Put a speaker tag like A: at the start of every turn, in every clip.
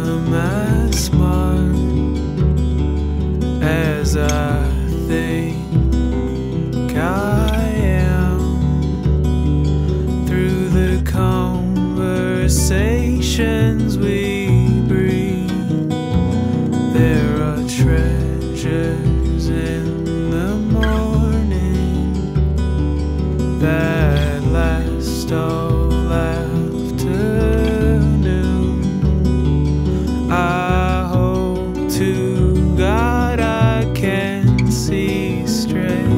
A: am as smart as I think I am. Through the conversations we breathe, there are treasures in the morning that last all afternoon. I hope to God I can see straight.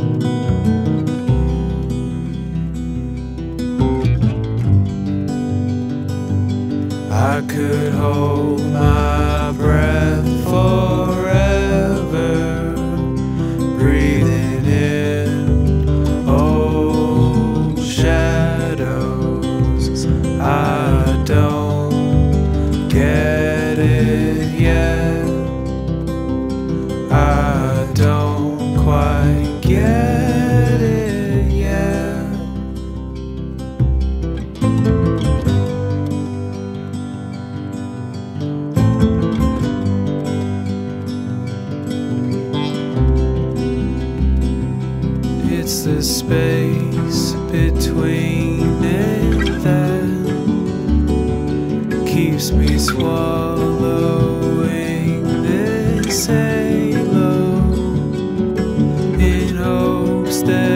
A: I could hold my breath forever, breathing in old shadows. I don't get it yet. I don't quite get it yet. It's the space between it that keeps me swallowing this halo in hopes that